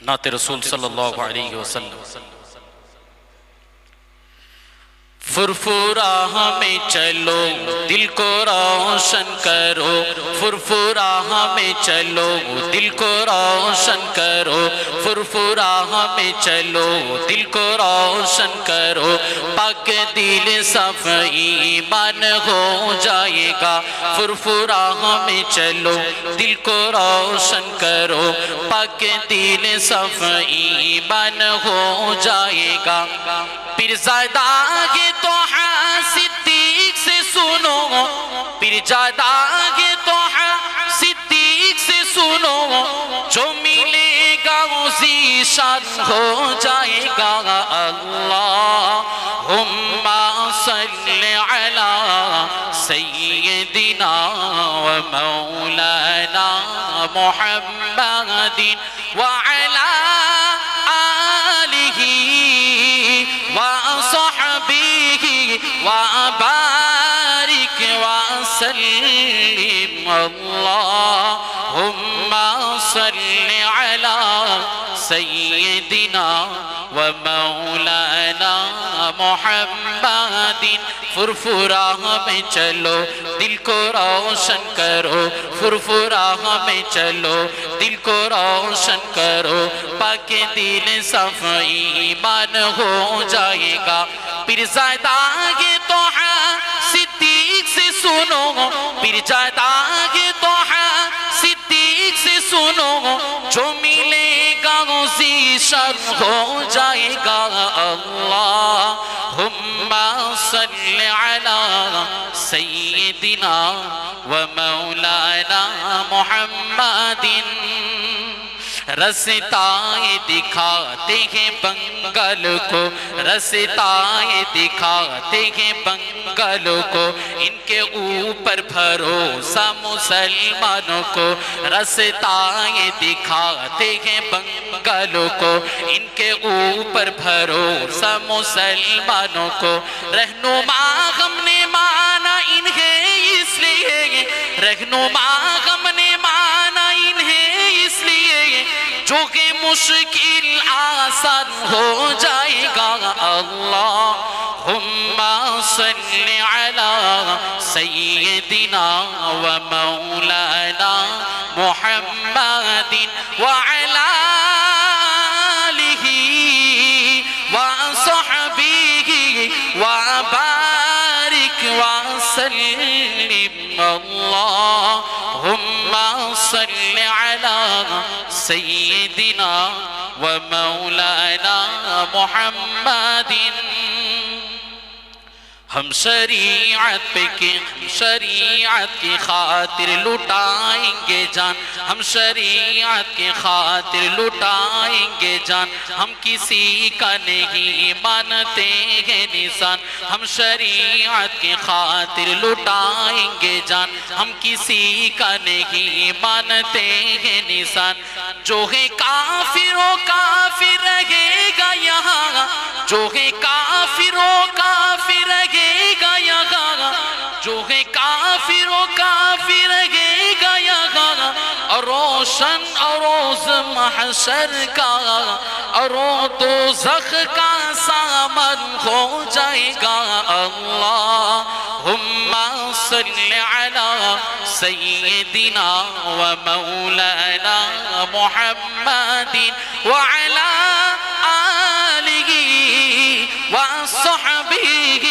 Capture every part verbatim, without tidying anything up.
نعت رسول صلی اللہ علیہ وسلم۔ فرفورا ہمیں چلو دل کو روشن کرو، فرفورا ہمیں چلو دل کو روشن کرو، فرفورا ہمیں چلو دل کو روشن کرو، پاک دل صف ایمان ہو جائے گا، فرفورا ہمیں چلو دل کو روشن کرو، پاک دل صف ایمان ہو جائے گا۔ پیرزادہ آگے تو ہاں صدیق سے سنو، پیرزادہ آگے تو ہاں صدیق سے سنو، جو ملے گا اسی شان ہو جائے گا۔ اللہم صلی علی سیدنا و مولانا محمد وعلی وبارك وسلم اللهم صل على سيدنا ومولانا محمد۔ فرفورا ہمیں چلو دل کو روشن کرو، فرفورا ہمیں چلو دل کو روشن کرو، پاک دل صف ایمان ہو جائے گا۔ پیرزادہ آگے تو ہاں صدیق سے سنو، پیرزادہ آگے تو ہاں صدیق سے سنو، جو ملے گا اسی شان ہو جائے گا۔ اللہم صلی علی سیدنا و مولانا محمد۔ رستائیں دکھاتے ہیں بنگل کو، رستائیں دکھاتے ہیں بنگل کو، ان کے اوپر بھروسہ مسلمانوں کو، رستائیں دکھاتے ہیں بنگل کو، ان کے اوپر بھروسہ مسلمانوں کو۔ رہنما ہم نے مانا انہیں اس لیے، رہنما ہم نے مانا انہیں اس لیے، جو کہ مشکل آسان ہو جائے گا۔ اللہم صلی علی سیدنا و مولانا محمد وعلی آلہ وصحبہ وبارک وسلم۔ اللہم صلی علی سیدنا و مولانا محمد۔ ہم شریعت پہ کی ہم شریعت کی خاطر لٹائیں گے جان، ہم شریعت کی خاطر لٹائیں گے جان، ہم کسی کا نہیں مانتے ہیں نشان، ہم شریعت کی خاطر لٹائیں گے جان، ہم کسی کا نہیں مانتے ہیں نشان۔ جو ہے کافر و کافر رہے گا یہاں، جو ہے کافر و کافر رہے گا یہاں، جو ہے کافر و کافر رہے گا یہاں، اور روشن اور روز محشر کا اور دوزخ کا سامان ہو جائے گا۔ اللہم صلی علی سیدنا و مولانا محمد وعلی آلہ وصحبہ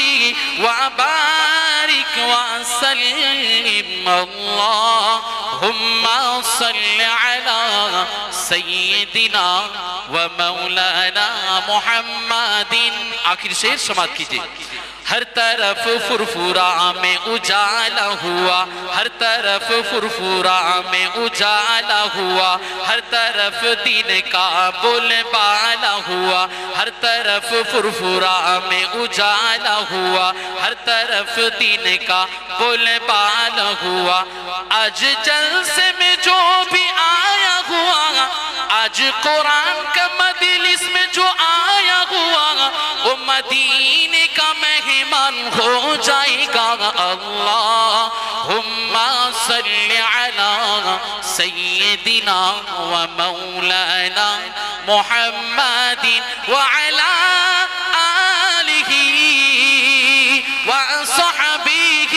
وبارک وسلم۔ اللہم صلی علی سیدنا و مولانا محمد۔ آخر شعر سماعت کیجئے۔ ہر طرف فرفورا میں اجالا ہوا، ہر طرف فرفورا میں اجالا ہوا، ہر طرف دین کا بول بالا ہوا، ہر طرف فرفورا میں اجالا ہوا، ہر طرف دین کا بول بالا ہوا۔ آج جلسے میں جو بھی آیا ہوا، آج قرآن کا مجلس میں جو آیا ہوا، وہ مدینے کا مہمان ہو جائے گا۔ اللہم صلی علی سیدنا و مولانا محمد وعلى آله وصحبه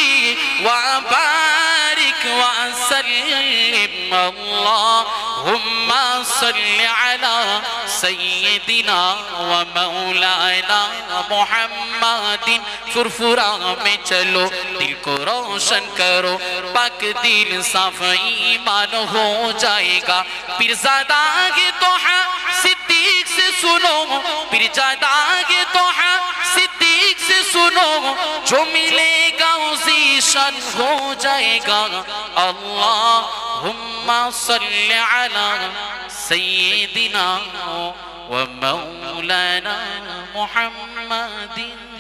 وبارك وسلم اللهم صل على سيدنا ومولانا محمد فرفرا میں چلو دل کو روشن کرو پاک دل صاف ایمان ہو جائے گا پیرزادہ کے توحہ صدیق سے سنو پیرزادہ کے توحہ صدیق سے سنو جو ملے گا اسی شان ہو جائے گا اللہم صل علی سیدنا و مولانا محمد